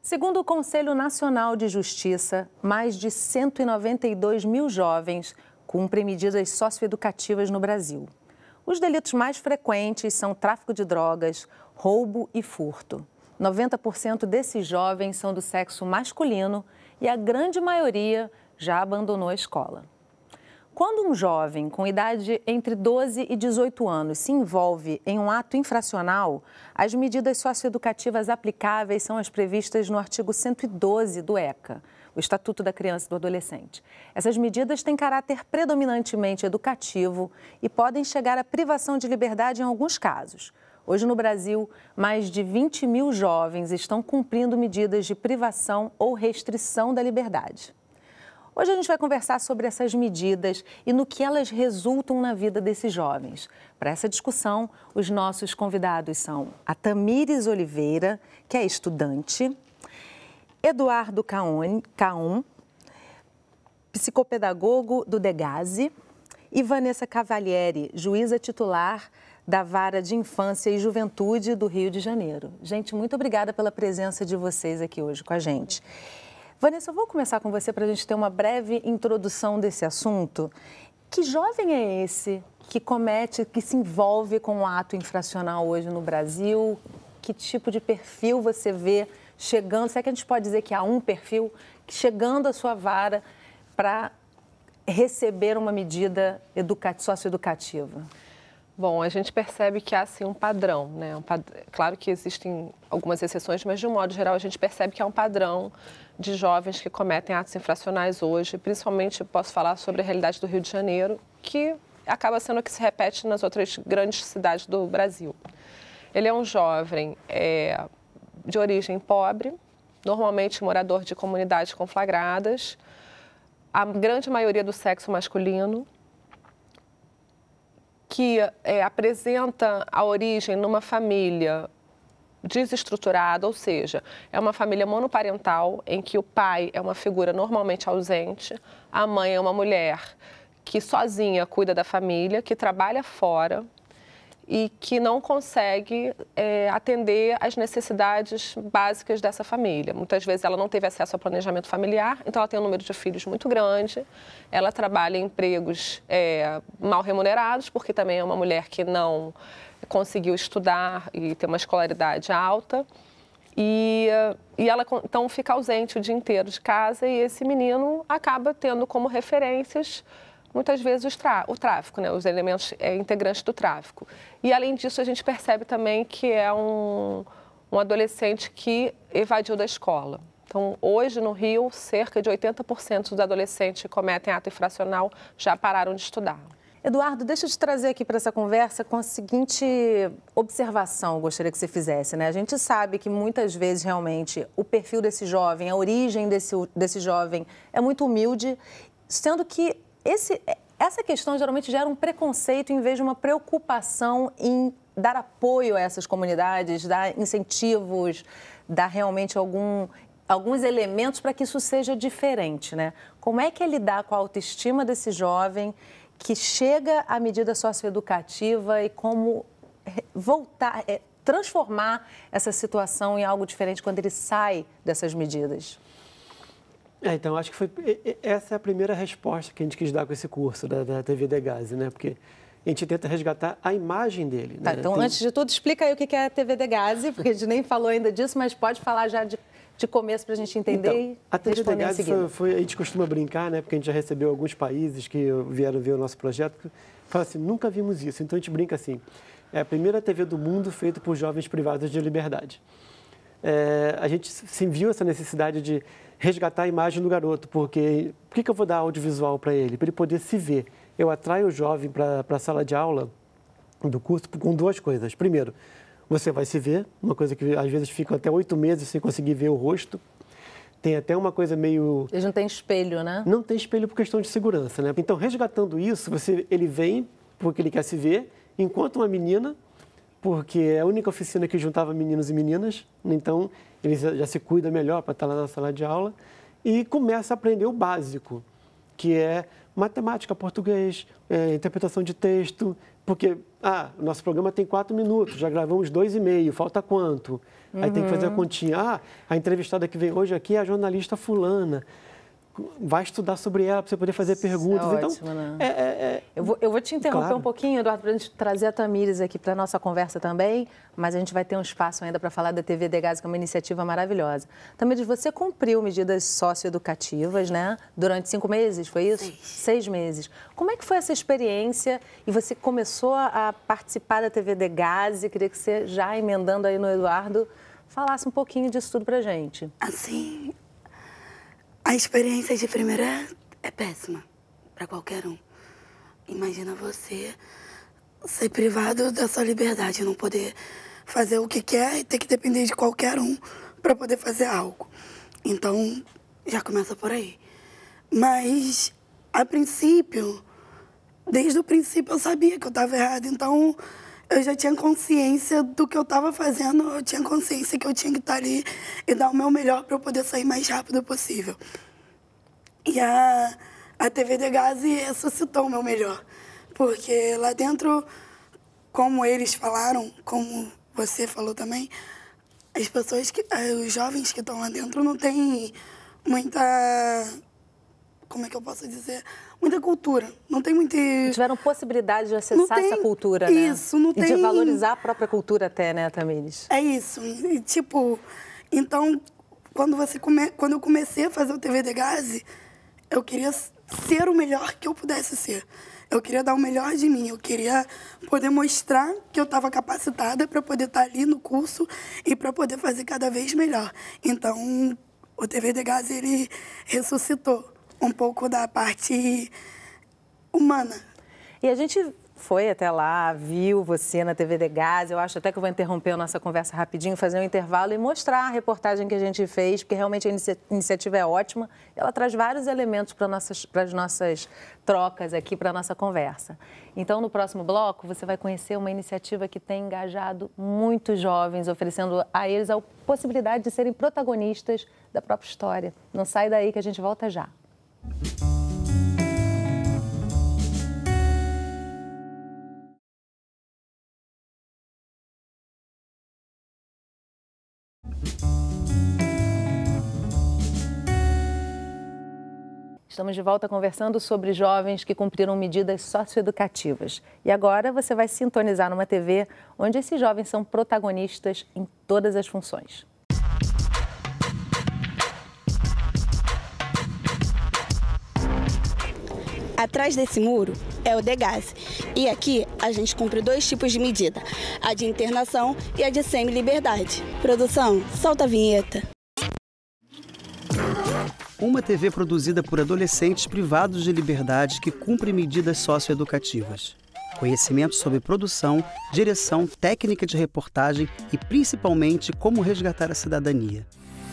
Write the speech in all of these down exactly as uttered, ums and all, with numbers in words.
Segundo o Conselho Nacional de Justiça, mais de cento e noventa e dois mil jovens cumprem medidas socioeducativas no Brasil. Os delitos mais frequentes são tráfico de drogas, roubo e furto. noventa por cento desses jovens são do sexo masculino e a grande maioria já abandonou a escola. Quando um jovem com idade entre doze e dezoito anos se envolve em um ato infracional, as medidas socioeducativas aplicáveis são as previstas no artigo cento e doze do ECA, o Estatuto da Criança e do Adolescente. Essas medidas têm caráter predominantemente educativo e podem chegar à privação de liberdade em alguns casos. Hoje, no Brasil, mais de vinte mil jovens estão cumprindo medidas de privação ou restrição da liberdade. Hoje a gente vai conversar sobre essas medidas e no que elas resultam na vida desses jovens. Para essa discussão, os nossos convidados são a Tamires Oliveira, que é estudante, Eduardo Caum, psicopedagogo do Degase, e Vanessa Cavalieri, juíza titular da Vara de Infância e Juventude do Rio de Janeiro. Gente, muito obrigada pela presença de vocês aqui hoje com a gente. Vanessa, eu vou começar com você para a gente ter uma breve introdução desse assunto. Que jovem é esse que comete, que se envolve com um ato infracional hoje no Brasil? Que tipo de perfil você vê chegando? Será que a gente pode dizer que há um perfil chegando à sua vara para receber uma medida educa- socioeducativa? Bom, a gente percebe que há, assim, um padrão, né? Um pad... Claro que existem algumas exceções, mas, de um modo geral, a gente percebe que há um padrão de jovens que cometem atos infracionais hoje. Principalmente, posso falar sobre a realidade do Rio de Janeiro, que acaba sendo a que se repete nas outras grandes cidades do Brasil. Ele é um jovem é, de origem pobre, normalmente morador de comunidades conflagradas, a grande maioria do sexo masculino, que é, apresenta a origem numa família desestruturada, ou seja, é uma família monoparental em que o pai é uma figura normalmente ausente, a mãe é uma mulher que sozinha cuida da família, que trabalha fora e que não consegue é, atender às necessidades básicas dessa família. Muitas vezes ela não teve acesso ao planejamento familiar, então ela tem um número de filhos muito grande, ela trabalha em empregos é, mal remunerados, porque também é uma mulher que não conseguiu estudar e ter uma escolaridade alta, e, e ela então fica ausente o dia inteiro de casa, e esse menino acaba tendo como referências muitas vezes o tráfico, né? Os elementos é, integrantes do tráfico. E, além disso, a gente percebe também que é um, um adolescente que evadiu da escola. Então, hoje, no Rio, cerca de oitenta por cento dos adolescentes que cometem ato infracional já pararam de estudar. Eduardo, deixa eu te trazer aqui para essa conversa com a seguinte observação, eu gostaria que você fizesse, né? A gente sabe que muitas vezes, realmente, o perfil desse jovem, a origem desse, desse jovem é muito humilde, sendo que Esse, essa questão geralmente gera um preconceito em vez de uma preocupação em dar apoio a essas comunidades, dar incentivos, dar realmente algum, alguns elementos para que isso seja diferente, né? Como é que é lidar com a autoestima desse jovem que chega à medida socioeducativa e como voltar, é, transformar essa situação em algo diferente quando ele sai dessas medidas? É, então, acho que foi, essa é a primeira resposta que a gente quis dar com esse curso da, da T V Degase, né? Porque a gente tenta resgatar a imagem dele. Tá, né? então, Tem... antes de tudo, explica aí o que é a T V Degase, porque a gente nem falou ainda disso, mas pode falar já de, de começo para a gente entender então, e a T V responder Degase em seguida. foi, foi, a gente costuma brincar, né? Porque a gente já recebeu alguns países que vieram ver o nosso projeto, que falam assim, nunca vimos isso. Então, a gente brinca assim, é a primeira T V do mundo feita por jovens privados de liberdade. É, a gente se viu essa necessidade de resgatar a imagem do garoto, porque por que, que eu vou dar audiovisual para ele? Para ele poder se ver. Eu atraio o jovem para a sala de aula do curso com duas coisas. Primeiro, você vai se ver, uma coisa que às vezes fica até oito meses sem conseguir ver o rosto. Tem até uma coisa meio... Eles não têm espelho, né? Não tem espelho por questão de segurança, né? Então, resgatando isso, você, ele vem porque ele quer se ver, enquanto uma menina, porque é a única oficina que juntava meninos e meninas, então ele já se cuida melhor para estar lá na sala de aula e começa a aprender o básico, que é matemática, português, é, interpretação de texto, Porque, ah, o nosso programa tem quatro minutos, já gravamos dois e meio, falta quanto? Aí uhum. tem que fazer a continha. Ah, a entrevistada que vem hoje aqui é a jornalista fulana. Vai estudar sobre ela para você poder fazer perguntas. É então, ótimo, né? é, é, é... Eu, vou, eu vou te interromper claro. um pouquinho, Eduardo, para a gente trazer a Tamires aqui para a nossa conversa também, mas a gente vai ter um espaço ainda para falar da T V Degase, que é uma iniciativa maravilhosa. Tamires, você cumpriu medidas socioeducativas, né? Durante cinco meses, foi isso? Seis. Seis meses. Como é que foi essa experiência? E você começou a participar da T V Degase, queria que você, já emendando aí no Eduardo, falasse um pouquinho disso tudo para a gente. Assim... A experiência de primeira é péssima para qualquer um. Imagina você ser privado da sua liberdade, não poder fazer o que quer e ter que depender de qualquer um para poder fazer algo. Então, já começa por aí. Mas, a princípio, desde o princípio eu sabia que eu estava errado, então eu já tinha consciência do que eu estava fazendo, eu tinha consciência que eu tinha que estar ali e dar o meu melhor para eu poder sair mais rápido possível. E a, a T V Degase ressuscitou o meu melhor, porque lá dentro, como eles falaram, como você falou também, as pessoas, que, os jovens que estão lá dentro não têm muita... Como é que eu posso dizer? Muita cultura. Não tem muito... Tiveram possibilidade de acessar tem... essa cultura, né? Isso, não e tem... de valorizar a própria cultura até, né, Tamires? É isso. E, tipo, então, quando, você come... quando eu comecei a fazer o T V Degase, eu queria ser o melhor que eu pudesse ser. Eu queria dar o melhor de mim. Eu queria poder mostrar que eu estava capacitada para poder estar ali no curso e para poder fazer cada vez melhor. Então, o T V Degase, ele ressuscitou um pouco da parte humana. E a gente foi até lá, viu você na T V Degase. Eu acho até que eu vou interromper a nossa conversa rapidinho, fazer um intervalo e mostrar a reportagem que a gente fez, porque realmente a inicia- iniciativa é ótima. Ela traz vários elementos para nossas, para as nossas trocas aqui, para a nossa conversa. Então, no próximo bloco, você vai conhecer uma iniciativa que tem engajado muitos jovens, oferecendo a eles a possibilidade de serem protagonistas da própria história. Não sai daí que a gente volta já. Estamos de volta conversando sobre jovens que cumpriram medidas socioeducativas. E agora você vai sintonizar numa T V onde esses jovens são protagonistas em todas as funções. Atrás desse muro é o Degase. E aqui a gente cumpre dois tipos de medida, a de internação e a de semi-liberdade. Produção, solta a vinheta. Uma T V produzida por adolescentes privados de liberdade que cumpre medidas socioeducativas. Conhecimento sobre produção, direção, técnica de reportagem e, principalmente, como resgatar a cidadania.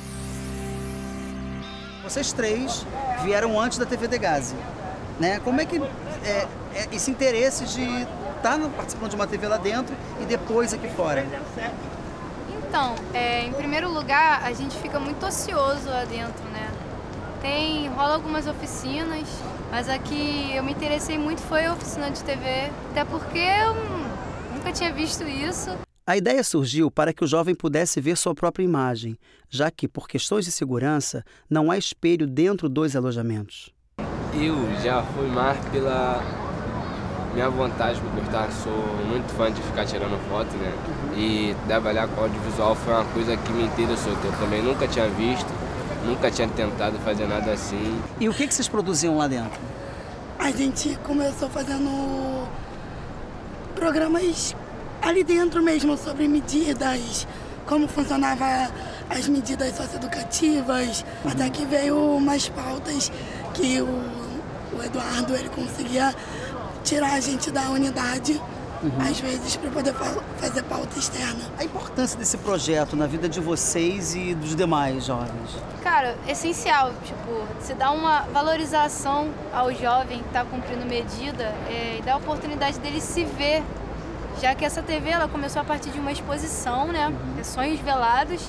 Vocês três vieram antes da T V Degase, né? Como é que é, é esse interesse de estar participando de uma T V lá dentro e depois aqui fora? Então, é, em primeiro lugar, a gente fica muito ocioso lá dentro, né? Tem, rola algumas oficinas, mas a que eu me interessei muito foi a oficina de T V, até porque eu nunca tinha visto isso. A ideia surgiu para que o jovem pudesse ver sua própria imagem, já que, por questões de segurança, não há espelho dentro dos alojamentos. Eu já fui mais pela minha vontade por gostar, sou muito fã de ficar tirando foto, né? E trabalhar com audiovisual foi uma coisa que me interessou, eu também nunca tinha visto. Nunca tinha tentado fazer nada assim. E o que, que vocês produziam lá dentro? A gente começou fazendo programas ali dentro mesmo, sobre medidas, como funcionava as medidas socioeducativas, uhum. Até que veio umas pautas que o, o Eduardo ele conseguia tirar a gente da unidade, uhum. Às vezes, para poder fa- fazer pauta externa. A importância desse projeto na vida de vocês e dos demais jovens? Cara, essencial, tipo, se dá uma valorização ao jovem que está cumprindo medida é, e dá a oportunidade dele se ver, já que essa T V ela começou a partir de uma exposição, né, uhum. Sonhos Velados,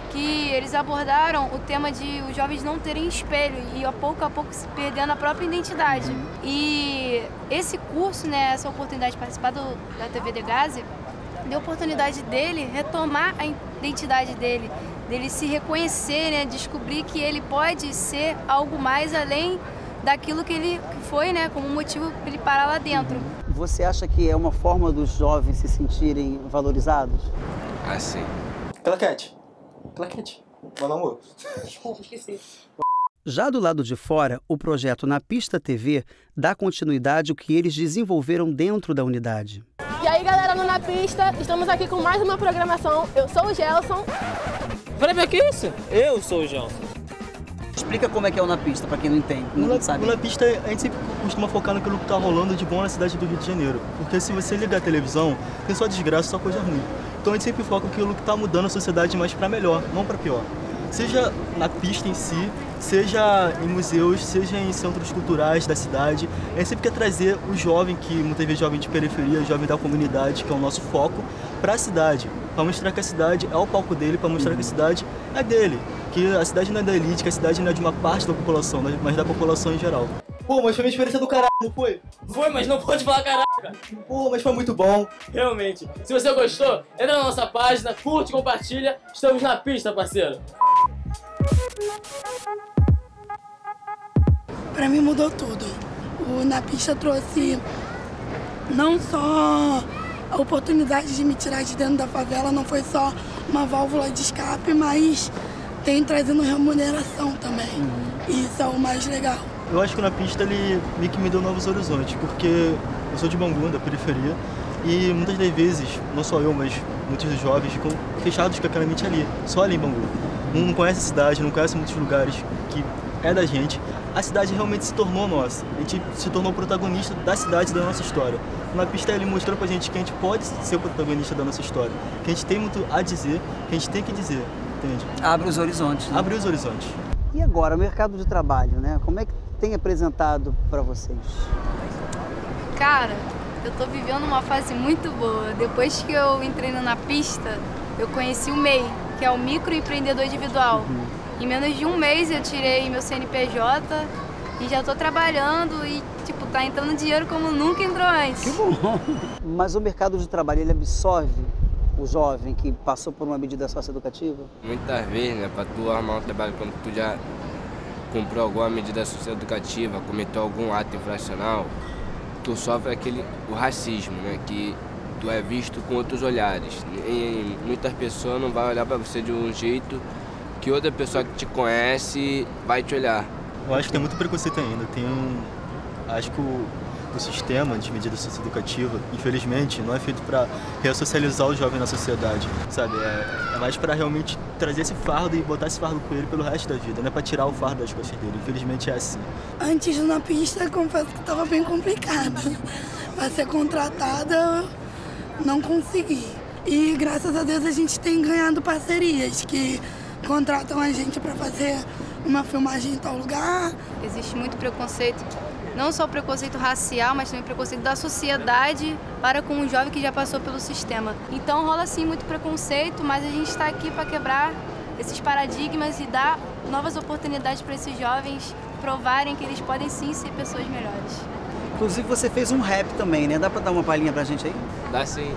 que eles abordaram o tema de os jovens não terem espelho e a pouco a pouco se perdendo a própria identidade. E esse curso, né, essa oportunidade de participar do, da T V Degaze, deu a oportunidade dele retomar a identidade dele, dele se reconhecer, né, descobrir que ele pode ser algo mais além daquilo que ele foi, né, como motivo para ele parar lá dentro. Você acha que é uma forma dos jovens se sentirem valorizados? Ah, sim. Claquete. Claquete. Meu namoro. Desculpa, esqueci. Já do lado de fora, o projeto Na Pista T V dá continuidade ao que eles desenvolveram dentro da unidade. E aí, galera, no Na Pista, estamos aqui com mais uma programação. Eu sou o Gelson. Peraí, o que é isso? Eu sou o Gelson. Explica como é que é o Na Pista, pra quem não entende, não na, sabe. Na Pista, a gente sempre costuma focar naquilo que tá rolando de bom na cidade do Rio de Janeiro. Porque se você ligar a televisão, tem só desgraça, só coisa ruim. Então a gente sempre foca naquilo que tá mudando a sociedade, mas pra melhor, não pra pior. Seja na pista em si, seja em museus, seja em centros culturais da cidade. A gente sempre quer trazer o jovem, que muitas vezes jovem de periferia, jovem da comunidade, que é o nosso foco, para a cidade. Para mostrar que a cidade é o palco dele, para mostrar que a cidade é dele. Que a cidade não é da elite, que a cidade não é de uma parte da população, mas da população em geral. Pô, mas foi uma experiência do caralho, não foi? Foi, mas não pode falar caraca. Pô, mas foi muito bom. Realmente. Se você gostou, entra na nossa página, curte, compartilha. Estamos na pista, parceiro. Pra mim mudou tudo. O Na Pista trouxe não só a oportunidade de me tirar de dentro da favela, não foi só uma válvula de escape, mas tem trazendo remuneração também. Uhum. E isso é o mais legal. Eu acho que o Na Pista ele meio que me deu novos horizontes, porque eu sou de Bangu, da periferia, e muitas das vezes, não só eu, mas muitos dos jovens ficam fechados com aquela mente ali, só ali em Bangu. Não conhece a cidade, não conhece muitos lugares que é da gente. A cidade realmente se tornou nossa. A gente se tornou protagonista da cidade, da nossa história. Na Pista ele mostrou pra gente que a gente pode ser o protagonista da nossa história. Que a gente tem muito a dizer, que a gente tem que dizer, entende? Abre os horizontes. Né? Abre os horizontes. E agora, o mercado de trabalho, né? Como é que tem apresentado pra vocês? Cara, eu tô vivendo uma fase muito boa. Depois que eu entrei no Na Pista, eu conheci o M E I, que é o microempreendedor individual. Uhum. Em menos de um mês eu tirei meu C N P J e já tô trabalhando e, tipo, tá entrando dinheiro como nunca entrou antes. Que bom! Mas o mercado de trabalho, ele absorve o jovem que passou por uma medida socioeducativa? Muitas vezes, né, pra tu arrumar um trabalho quando tu já cumpriu alguma medida socioeducativa, cometeu algum ato infracional, tu sofre aquele, o racismo, né, que tu é visto com outros olhares. E muitas pessoas não vão olhar pra você de um jeito que outra pessoa que te conhece vai te olhar. Eu acho que tem muito preconceito ainda. Tem um... Acho que o, o sistema de medida socioeducativa, infelizmente, não é feito para ressocializar o jovem na sociedade, sabe? É, é mais para realmente trazer esse fardo e botar esse fardo com ele pelo resto da vida, não é para tirar o fardo das costas dele. Infelizmente é assim. Antes do Na Pista, confesso que estava bem complicado. Para ser contratada, não consegui. E graças a Deus a gente tem ganhado parcerias que contratam a gente para fazer uma filmagem em tal lugar. Existe muito preconceito, não só preconceito racial, mas também preconceito da sociedade para com um jovem que já passou pelo sistema. Então rola sim muito preconceito, mas a gente está aqui para quebrar esses paradigmas e dar novas oportunidades para esses jovens provarem que eles podem sim ser pessoas melhores. Inclusive você fez um rap também, né? Dá para dar uma palhinha pra gente aí? Dá sim.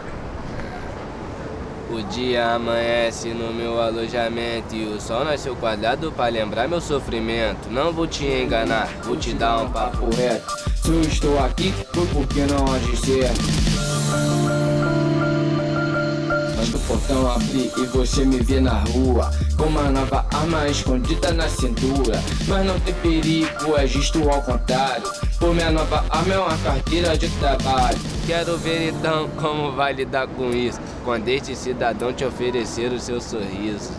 O dia amanhece no meu alojamento e o sol nasceu quadrado pra lembrar meu sofrimento. Não vou te enganar, vou te dar um papo reto. Se eu estou aqui, foi porque não agi certo. Quando o portão abrir e você me vê na rua, com uma nova arma escondida na cintura. Mas não tem perigo, é justo ao contrário. Por minha nova arma é uma carteira de trabalho. Quero ver então como vai lidar com isso, quando este cidadão te oferecer o seu sorriso.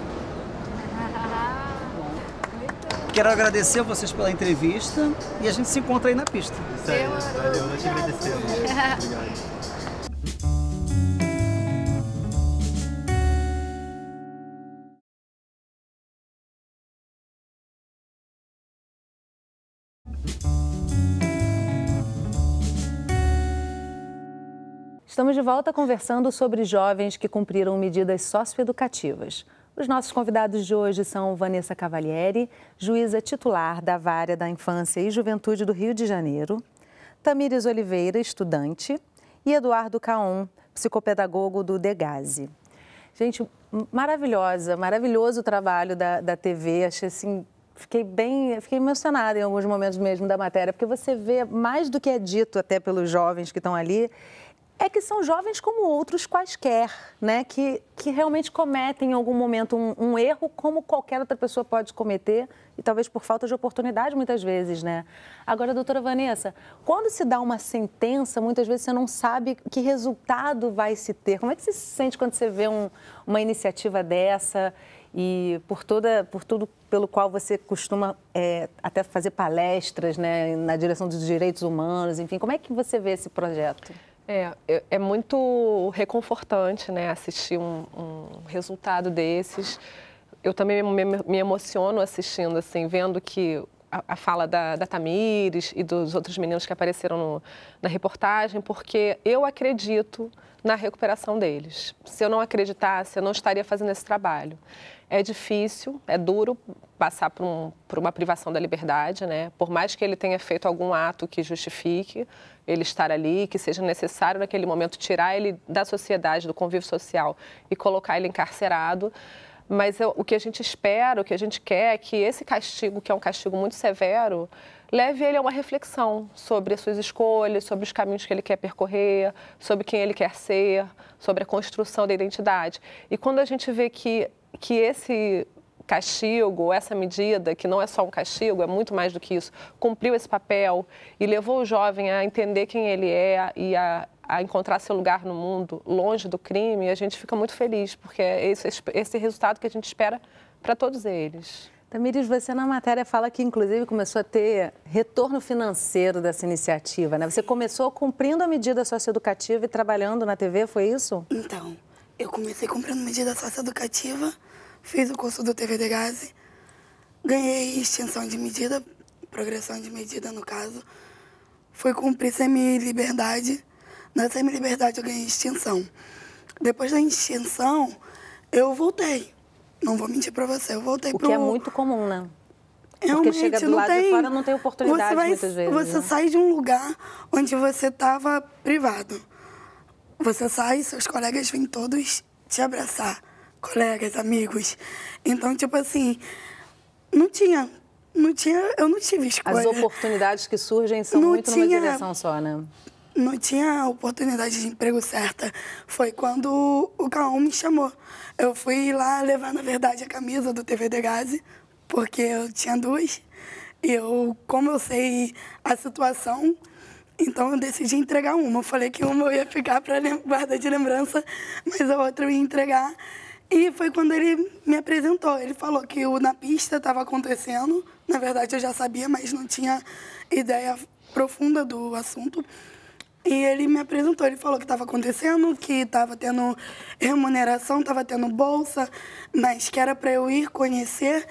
Quero agradecer a vocês pela entrevista e a gente se encontra aí na pista. Isso aí, valeu, nós te agradecemos. Obrigado. Estamos de volta conversando sobre jovens que cumpriram medidas socioeducativas. Os nossos convidados de hoje são Vanessa Cavalieri, juíza titular da Vara da Infância e Juventude do Rio de Janeiro, Tamires Oliveira, estudante, e Eduardo Caon, psicopedagogo do Degase. Gente, maravilhosa, maravilhoso o trabalho da, da T V, achei assim, fiquei bem, fiquei emocionada em alguns momentos mesmo da matéria, porque você vê mais do que é dito até pelos jovens que estão ali, é que são jovens como outros quaisquer, né? Que, que realmente cometem em algum momento um, um erro como qualquer outra pessoa pode cometer e talvez por falta de oportunidade muitas vezes, né? Agora, doutora Vanessa, quando se dá uma sentença, muitas vezes você não sabe que resultado vai se ter. Como é que você se sente quando você vê um, uma iniciativa dessa e por, toda, por tudo pelo qual você costuma é, até fazer palestras, né, na direção dos direitos humanos, enfim, como é que você vê esse projeto? É, é muito reconfortante, né, assistir um, um resultado desses. Eu também me, me emociono assistindo, assim, vendo que a, a fala da, da Tamires e dos outros meninos que apareceram no, na reportagem, porque eu acredito na recuperação deles. Se eu não acreditasse, eu não estaria fazendo esse trabalho. É difícil, é duro passar por, um, por uma privação da liberdade, né? Por mais que ele tenha feito algum ato que justifique ele estar ali, que seja necessário naquele momento tirar ele da sociedade, do convívio social e colocar ele encarcerado. Mas eu, o que a gente espera, o que a gente quer é que esse castigo, que é um castigo muito severo, leve ele a uma reflexão sobre as suas escolhas, sobre os caminhos que ele quer percorrer, sobre quem ele quer ser, sobre a construção da identidade. E quando a gente vê que, que esse castigo, essa medida, que não é só um castigo, é muito mais do que isso, cumpriu esse papel e levou o jovem a entender quem ele é e a, a encontrar seu lugar no mundo, longe do crime, a gente fica muito feliz, porque é esse, esse resultado que a gente espera para todos eles. Tamires, você na matéria fala que, inclusive, começou a ter retorno financeiro dessa iniciativa, né? Você começou cumprindo a medida socioeducativa e trabalhando na T V, foi isso? Então, eu comecei cumprindo medida socioeducativa, fiz o curso do T V Degase, ganhei extinção de medida, progressão de medida, no caso. Fui cumprir semi-liberdade. Na semi-liberdade eu ganhei extinção. Depois da extinção, eu voltei. Não vou mentir pra você, eu voltei o pro... O que é muito comum, né? Realmente, porque chega do não lado tem... de fora, não tem oportunidade você vai... muitas vezes. Você né? sai de um lugar onde você estava privado. Você sai, seus colegas vêm todos te abraçar. Colegas, amigos. Então, tipo assim, não tinha, não tinha, eu não tive escolha. As oportunidades que surgem são não muito tinha, numa direção só, né? Não tinha oportunidade de emprego certa. Foi quando o Caon me chamou. Eu fui lá levar, na verdade, a camisa do T V Degase, porque eu tinha duas. E eu, como eu sei a situação, então eu decidi entregar uma. Eu falei que uma eu ia ficar para guarda de lembrança, mas a outra eu ia entregar. E foi quando ele me apresentou. Ele falou que o Na Pista estava acontecendo. Na verdade, eu já sabia, mas não tinha ideia profunda do assunto. E ele me apresentou. Ele falou que estava acontecendo, que estava tendo remuneração, estava tendo bolsa, mas que era para eu ir conhecer.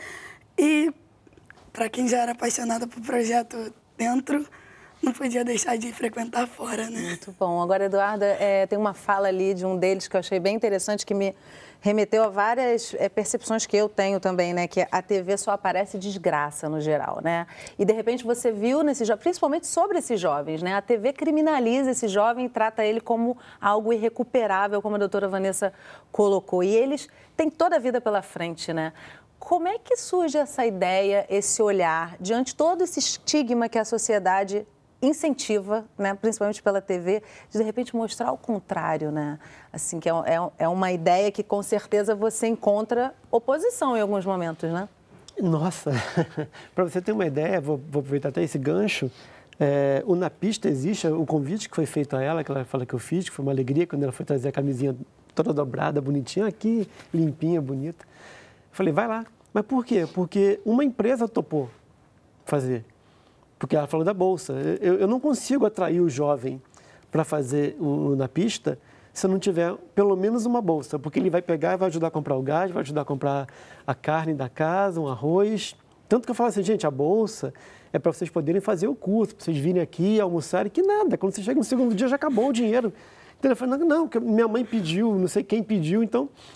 E, para quem já era apaixonado por projeto dentro, não podia deixar de frequentar fora, né? Muito bom. Agora, Eduarda, é, tem uma fala ali de um deles que eu achei bem interessante, que me remeteu a várias é, percepções que eu tenho também, né? Que a T V só aparece desgraça no geral, né? E, de repente, você viu, nesse, principalmente sobre esses jovens, né? A T V criminaliza esse jovem e trata ele como algo irrecuperável, como a doutora Vanessa colocou. E eles têm toda a vida pela frente, né? Como é que surge essa ideia, esse olhar, diante de todo esse estigma que a sociedade incentiva, né, principalmente pela T V, de, de repente mostrar o contrário, né? Assim, que é, é, é uma ideia que com certeza você encontra oposição em alguns momentos, né? Nossa, para você ter uma ideia, vou, vou aproveitar até esse gancho, é, o Na Pista existe, o convite que foi feito a ela, que ela fala que eu fiz, que foi uma alegria quando ela foi trazer a camisinha toda dobrada, bonitinha, aqui, limpinha, bonita. Eu falei, vai lá. Mas por quê? Porque uma empresa topou fazer. Porque ela falou da bolsa. Eu, eu não consigo atrair o jovem para fazer o, o Na Pista se eu não tiver pelo menos uma bolsa. Porque ele vai pegar e vai ajudar a comprar o gás, vai ajudar a comprar a carne da casa, um arroz. Tanto que eu falo assim, gente, a bolsa é para vocês poderem fazer o curso, para vocês virem aqui, almoçarem, que nada. Quando você chega no segundo dia, já acabou o dinheiro. Então, eu falei, não, não, minha mãe pediu, não sei quem pediu, então...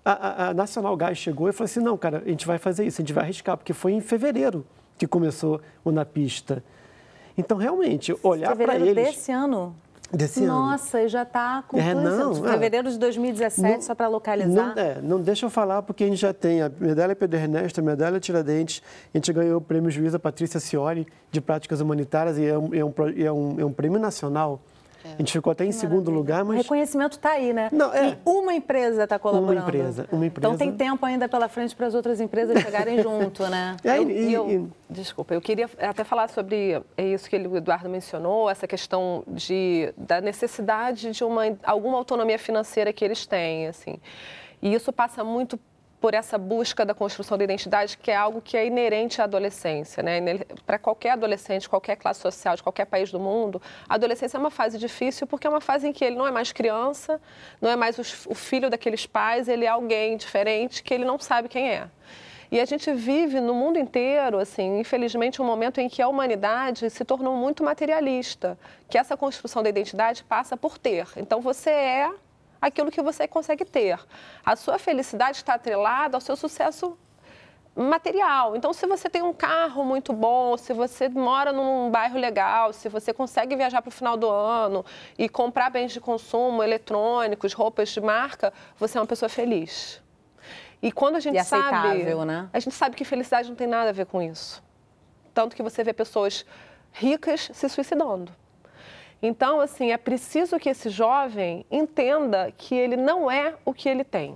a, a, a Nacional Gás chegou e falou assim, não, cara, a gente vai fazer isso, a gente vai arriscar, porque foi em fevereiro que começou o Na Pista. Então, realmente, olhar para eles... Fevereiro desse ano? Desse Nossa, ano. e já está com é, não, isso. Fevereiro de dois mil e dezessete, não, só para localizar. Não, é, não deixa eu falar, porque a gente já tem a medalha Pedro Ernesto, a medalha Tiradentes, a gente ganhou o prêmio Juíza Patrícia Scioli de Práticas Humanitárias e é um, é um, é um, é um prêmio nacional. É. A gente ficou até em segundo lugar, mas... O reconhecimento está aí, né? Não, é. E uma empresa está colaborando. Uma empresa, uma empresa. Então tem tempo ainda pela frente para as outras empresas chegarem junto, né? É, eu, e, eu, e... Desculpa, eu queria até falar sobre isso que o Eduardo mencionou, essa questão de, da necessidade de uma, alguma autonomia financeira que eles têm, assim. E isso passa muito por essa busca da construção da identidade, que é algo que é inerente à adolescência, né? Para qualquer adolescente, qualquer classe social, de qualquer país do mundo, a adolescência é uma fase difícil porque é uma fase em que ele não é mais criança, não é mais o filho daqueles pais, ele é alguém diferente que ele não sabe quem é. E a gente vive no mundo inteiro, assim, infelizmente, um momento em que a humanidade se tornou muito materialista, que essa construção da identidade passa por ter. Então, você é aquilo que você consegue ter. A sua felicidade está atrelada ao seu sucesso material. Então, se você tem um carro muito bom, se você mora num bairro legal, se você consegue viajar para o final do ano e comprar bens de consumo, eletrônicos, roupas de marca, você é uma pessoa feliz. E quando a gente e sabe, aceitável, né? A gente sabe que felicidade não tem nada a ver com isso. Tanto que você vê pessoas ricas se suicidando. Então, assim, é preciso que esse jovem entenda que ele não é o que ele tem.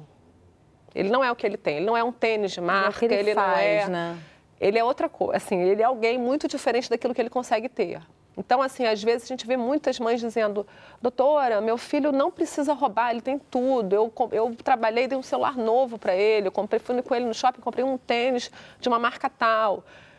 Ele não é o que ele tem. Ele não é um tênis de marca, é ele, ele faz, não é... Né? Ele é outra coisa. Assim, ele é alguém muito diferente daquilo que ele consegue ter. Então, assim, às vezes a gente vê muitas mães dizendo, doutora, meu filho não precisa roubar, ele tem tudo. Eu, eu trabalhei, dei um celular novo para ele, eu comprei, fui com ele no shopping, comprei um tênis de uma marca tal.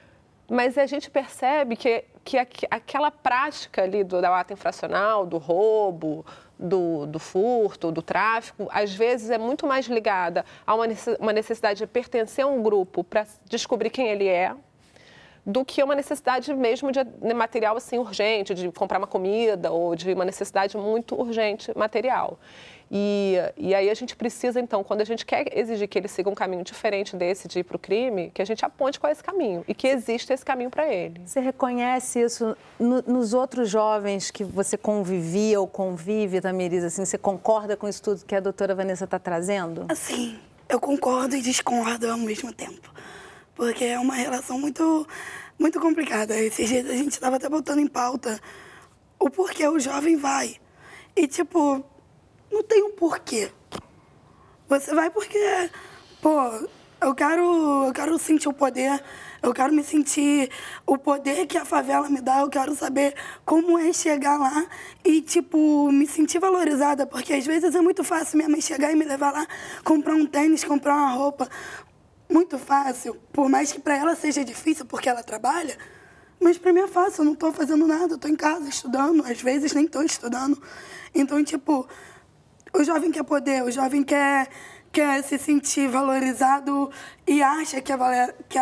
Mas a gente percebe que, que aquela prática ali do, do ato infracional, do roubo, do, do furto, do tráfico, às vezes é muito mais ligada a uma necessidade de pertencer a um grupo para descobrir quem ele é, do que uma necessidade mesmo de material assim, urgente, de comprar uma comida ou de uma necessidade muito urgente material. E, e aí a gente precisa, então, quando a gente quer exigir que ele siga um caminho diferente desse de ir para o crime, que a gente aponte qual é esse caminho e que exista esse caminho para ele. Você reconhece isso no, nos outros jovens que você convivia ou convive, Tamiris? Assim, você concorda com isso tudo que a doutora Vanessa está trazendo? Assim, eu concordo e discordo ao mesmo tempo. Porque é uma relação muito, muito complicada. Esses dias a gente estava até botando em pauta o porquê o jovem vai. E, tipo, não tem um porquê. Você vai porque, pô, eu quero, eu quero sentir o poder, eu quero me sentir o poder que a favela me dá, eu quero saber como é chegar lá e, tipo, me sentir valorizada. Porque, às vezes, é muito fácil minha mãe chegar e me levar lá, comprar um tênis, comprar uma roupa. Muito fácil, por mais que para ela seja difícil, porque ela trabalha, mas para mim é fácil, eu não estou fazendo nada, eu estou em casa estudando, às vezes nem estou estudando. Então, tipo, o jovem quer poder, o jovem quer, quer se sentir valorizado e acha que a, que,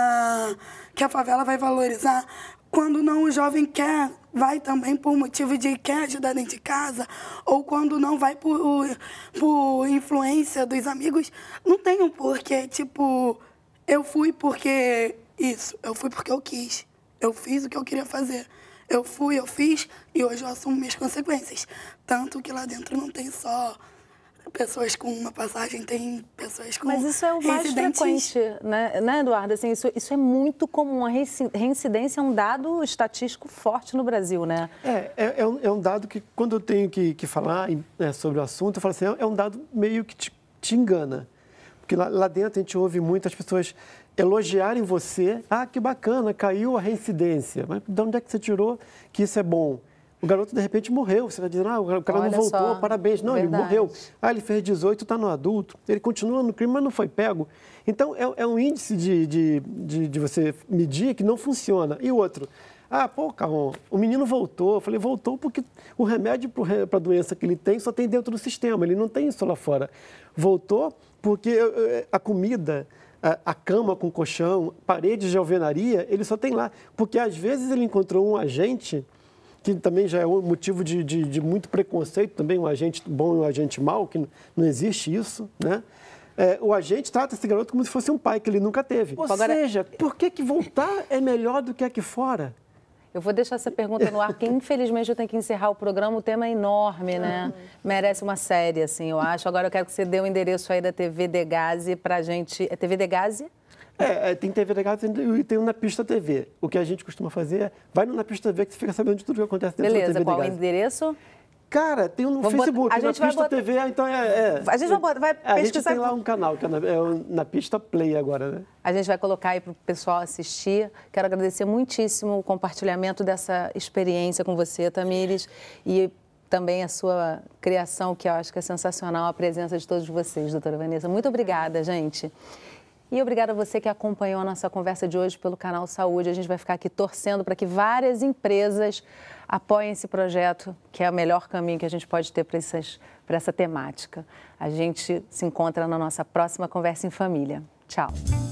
a, que a favela vai valorizar. Quando não, o jovem quer, vai também por motivo de quer ajudar dentro de casa, ou quando não, vai por, por influência dos amigos. Não tem um porquê, tipo, eu fui porque isso, eu fui porque eu quis, eu fiz o que eu queria fazer. Eu fui, eu fiz, e hoje eu assumo minhas consequências. Tanto que lá dentro não tem só pessoas com uma passagem, tem pessoas com Mas isso é o mais residentes... frequente, né, né Eduardo? Assim, isso, isso é muito comum. A reincidência é um dado estatístico forte no Brasil, né? É, é, é, um, é um dado que, quando eu tenho que, que falar né, sobre o assunto, eu falo assim, é, é um dado meio que te, te engana. Porque lá, lá dentro a gente ouve muitas pessoas elogiarem você. Ah, que bacana, caiu a reincidência. Mas de onde é que você tirou que isso é bom? O garoto, de repente, morreu. Você vai dizer, ah, o cara Olha não voltou, só, parabéns. Não, verdade. Ele morreu. Ah, ele fez dezoito, está no adulto. Ele continua no crime, mas não foi pego. Então, é, é um índice de, de, de, de você medir que não funciona. E outro, ah, pô, Carron, o menino voltou. Eu falei, voltou porque o remédio para a doença que ele tem só tem dentro do sistema. Ele não tem isso lá fora. Voltou porque a comida... a cama com colchão, paredes de alvenaria, ele só tem lá. Porque, às vezes, ele encontrou um agente, que também já é um motivo de, de, de muito preconceito, também um agente bom e um agente mau, que não existe isso, né? É, o agente trata esse garoto como se fosse um pai que ele nunca teve. Ou Agora... seja, por que, que voltar é melhor do que aqui fora? Eu vou deixar essa pergunta no ar, porque infelizmente eu tenho que encerrar o programa, o tema é enorme, né? Merece uma série, assim, eu acho. Agora eu quero que você dê o endereço aí da T V Degaze pra gente... É T V Degaze? É, é, tem T V Degaze e tem o Na Pista T V. O que a gente costuma fazer é, vai no Na Pista T V que você fica sabendo de tudo que acontece dentro Beleza, da T V qual Degaze. Beleza, qual o endereço? Cara, tem no Vou Facebook, botar, a Na gente Pista botar... T V, então é... é a gente vai, botar, vai pesquisar... A gente tem lá um canal, que é, na, é o Na Pista Play agora, né? A gente vai colocar aí para o pessoal assistir. Quero agradecer muitíssimo o compartilhamento dessa experiência com você, Tamires, e também a sua criação, que eu acho que é sensacional, a presença de todos vocês, doutora Vanessa. Muito obrigada, gente. E obrigada a você que acompanhou a nossa conversa de hoje pelo Canal Saúde. A gente vai ficar aqui torcendo para que várias empresas apoiem esse projeto, que é o melhor caminho que a gente pode ter para essa temática. A gente se encontra na nossa próxima Conversa em Família. Tchau.